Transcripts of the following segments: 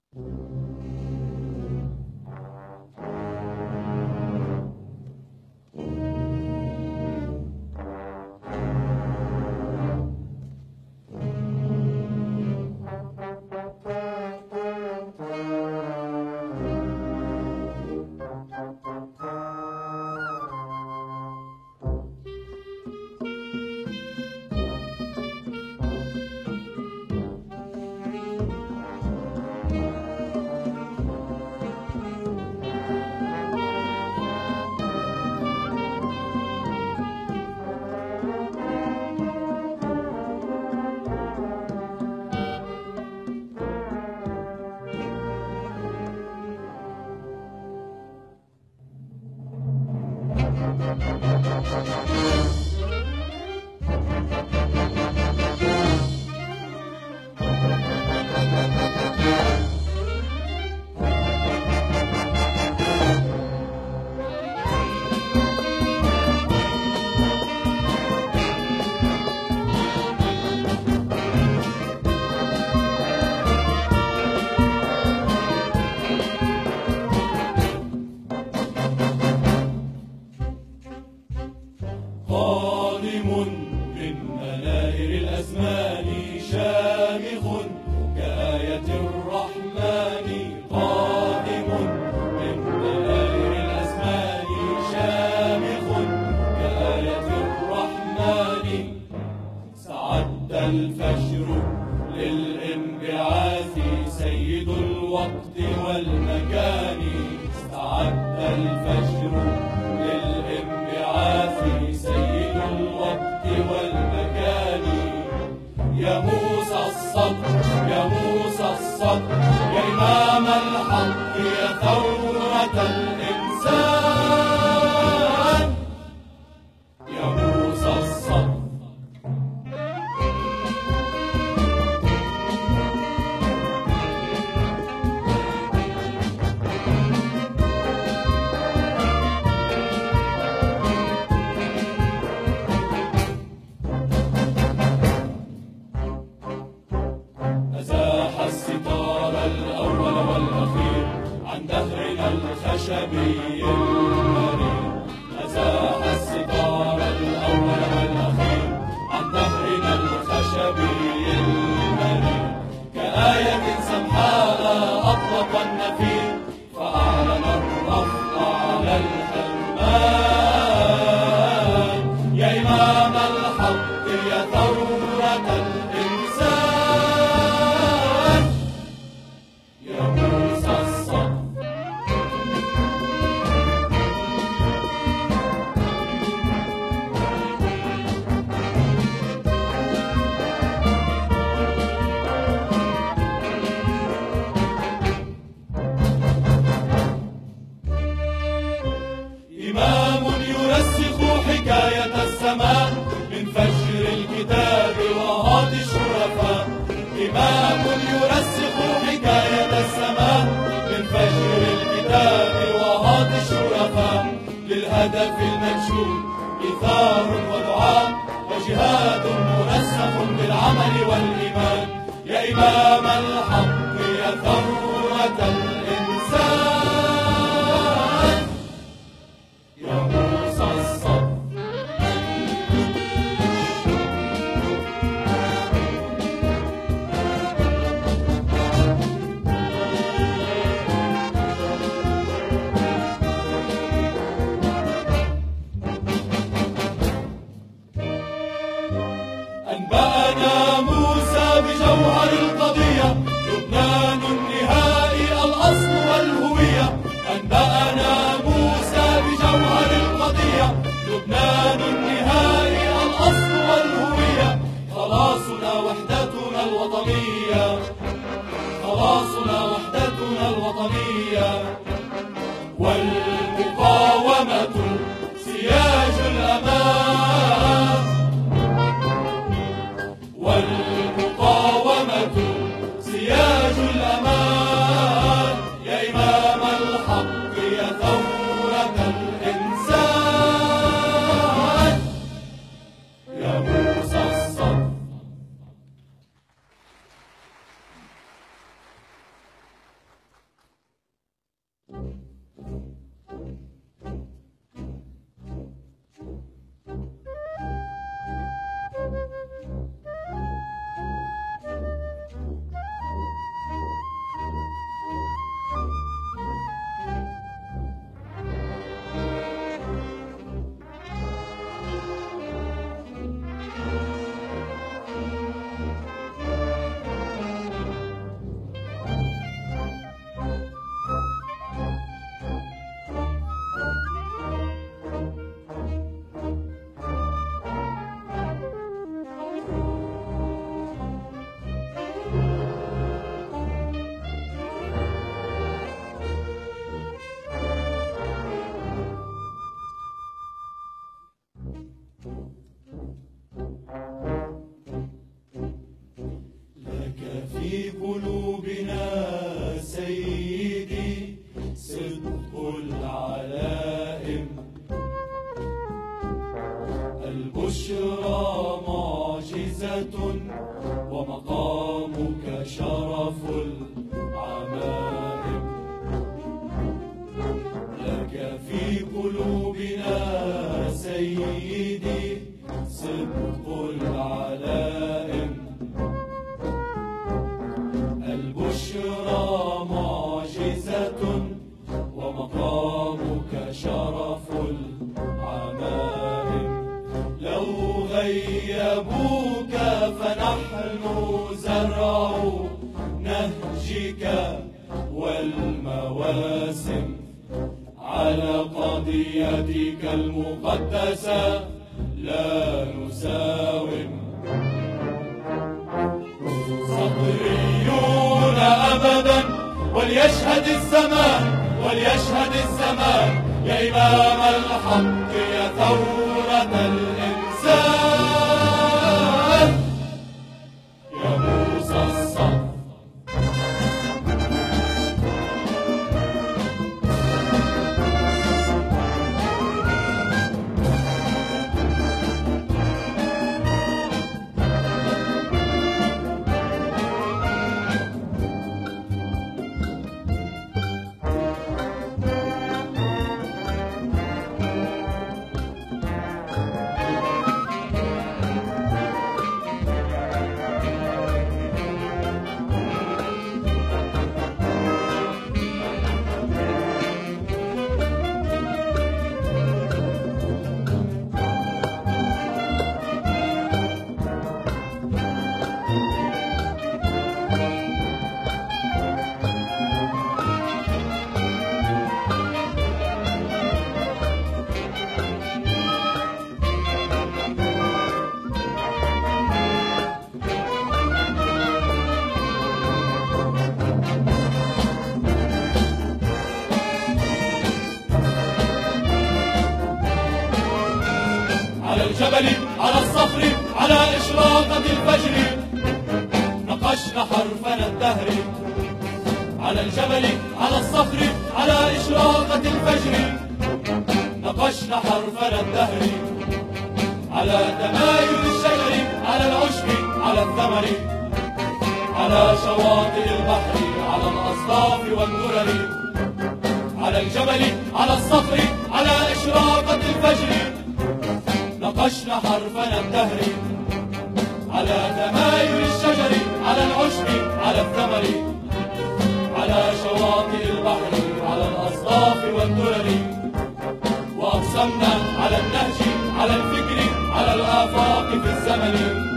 قادم من منائر الأزمان شامخ كآية الرحمن. قادم من منائر الأزمان شامخ كآية الرحمن. استعد الفجر للانبعاث سيد الوقت والمكان. استعد الفجر للانبعاث سيد الوقت والمكان. يا موسى الصدر يا موسى الصدر يا إمام الحق يا ثورة الإنسان. يا موسى الصدر أزاح الستار الأول والأخير عن دهرنا الخشبي المرير. أزاح الستار الأول والأخير عن دهرنا الخشبي المرير. كآية سمحاء أطلق النفير فأعلن الرفض على الحرمان. يا إمام الحق يا ثورة الإنسان. يا موسى الصدر إمام يرسخ حكاية الزمان من فجر الكتاب وهات الشرفاء. إمام يرسخ حكاية الزمان من فجر الكتاب وهات الشرفاء. للهدف المنشود إيثار ودعاء وجهاد مرسخ بالعمل والإيمان. يا إمام الحق يا ثورة الإنسان. يا موسى الصدر أنبأنا موسى بجوهر القضية لبنان النهاء الأصل والهوية. أنبأنا موسى بجوهر القضية لبنان النهاء الأصل والهوية. خلاصنا وحدتنا الوطنية خلاصنا وحدتنا الوطنية. والمقاومة سياج الأمان. والمقاومة سياج الأمان. يا إمام الحق يا ثورة الإنسان. يا موسى الصدر العمائم. لك في قلوبنا سيدي صدق العلائم. البشرى معجزة ومقامك شرف العمائم. لو غيبوك فنحن زرع نهجك والمواسم. على قضيتك المقدسة لا نساوم. صبريون أبدا وليشهد الزمان، وليشهد الزمان يا إمام الحق يا ثورة الإنسان يا موسى الصف. على الجبل على الصخر على إشراقة الفجر نقشنا حرفنا الدهر. على الجبل على الصخر على إشراقة الفجر نقشنا حرفنا الدهر. على تمايل الشجر على العشب على الثمر على شواطئ البحر على الأصداف والدرر. على الجبل على الصخر على إشراقة الفجر نقشنا حرفنا الدهر. على تمايل الشجر على العشب على الثمر على شواطئ البحر على الأصداف والدرر. وأقسمنا على النهج على الفكر على الآفاق في الزمن.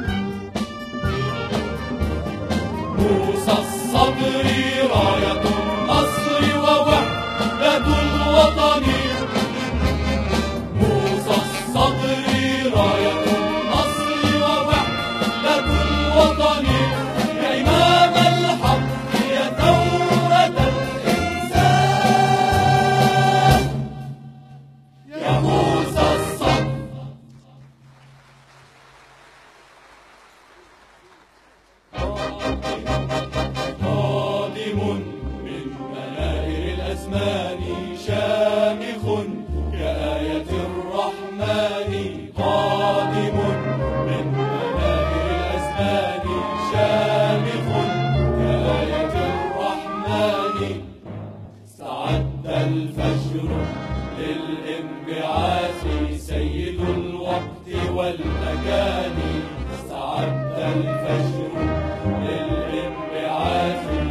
موسى الصبر راية النصر ووحدة الوطن. موسى الصبر راية النصر ووحدة الوطن يا إمام الحق يا ثورة الإنسان يا موسى الصبر. قادم من منائر الأزمان شامخ كآية الرحمن. قادم من منائر الأزمان شامخ كآية الرحمن. استعد الفجر للانبعاث سيد الوقت والمكان. استعد الفجر للانبعاث